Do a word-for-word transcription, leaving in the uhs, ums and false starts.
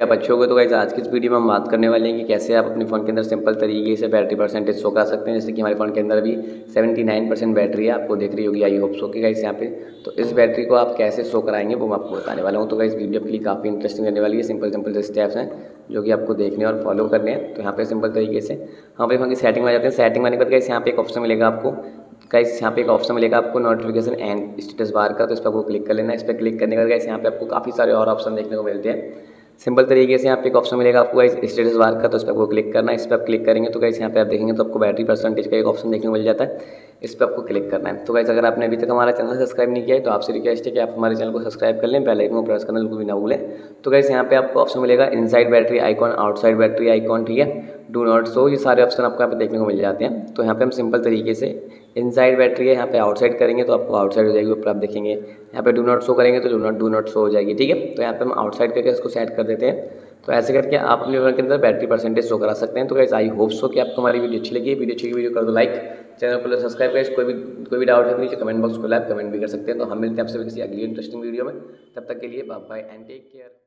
आप अच्छे हो गए। तो गाइस आज की इस वीडियो में हम बात करने वाले हैं कि कैसे आप अपने फ़ोन के अंदर सिंपल तरीके से बैटरी परसेंटेज शो करा सकते हैं। जैसे कि हमारे फ़ोन के अंदर अभी उन्यासी परसेंट बैटरी है, आपको देख रही होगी, आई होप सो कि गाइस यहाँ पे। तो इस बैटरी को आप कैसे शो कराएंगे वो मैं आपको बताने वाला हूँ। तो गाइस वीडियो आपके लिए काफ़ी इंटरेस्टिंग रहने वाली है। सिंपल सिंपल से स्टेप्स हैं जो कि आपको देखने और फॉलो करने हैं। तो यहाँ पे सिंपल तरीके से हम अपने फ़ोन की सेटिंग में आ जाते हैं। सेटिंग में आने के बाद गाइस यहाँ पे एक ऑप्शन मिलेगा आपको, गाइस यहाँ पे एक ऑप्शन मिलेगा आपको नोटिफिकेशन एंड स्टेटस बार का। तो इस पर आपको क्लिक कर लेना है। इस पर क्लिक करने के बाद गाइस यहाँ पे आपको काफ़ी सारे और ऑप्शन देखने को मिलते हैं। सिंपल तरीके से यहाँ पे एक ऑप्शन मिलेगा आपको गाइस स्टेटस बार का। तो इस पर आपको क्लिक करना है। इस पर आप क्लिक करेंगे तो गाइस यहाँ पे आप देखेंगे तो आपको बैटरी परसेंटेज का एक ऑप्शन देखने को मिल जाता है। इस पर आपको क्लिक करना है। तो गाइस अगर आपने अभी तक हमारा चैनल सब्सक्राइब नहीं किया है तो आपसे रिक्वेस्ट है कि आप हमारे चैनल को सब्सक्राइब कर लें, बेल आइकन को प्रेस करना बिल्कुल भी ना भूलें। तो गाइस यहाँ पे आपको ऑप्शन मिलेगा inside battery icon, outside battery icon, ठीक है, डू नॉट शो, ये सारे ऑप्शन आपको यहाँ पे देखने को मिल जाते हैं। तो यहाँ पे हम सिंपल तरीके से इनसाइड बैटरी है, यहाँ पे आउटसाइड करेंगे तो आपको आउटसाइड हो जाएगी, ऊपर आप देखेंगे। यहाँ पे डू नॉट शो करेंगे तो do not do not show हो जाएगी, ठीक है। तो यहाँ पे हम आउटसाइड करके इसको सेट कर देते हैं। तो ऐसे करके आप अपने फ़ोन के अंदर बैटरी परसेंटेज शो करा सकते हैं। तो गाइस आई होप सो कि आपको हमारी वीडियो अच्छी लगी। वीडियो अच्छी लगी वीडियो कर दो लाइक, चैनल को सब्सक्राइब करें। कोई भी कोई भी डाउट है तो नीचे कमेंट बॉक्स खोला है, कमेंट भी कर सकते हैं। तो हम मिलते हैं आपसे किसी अगली इंटरेस्टिंग वीडियो में। तब तक के लिए bye bye and take care.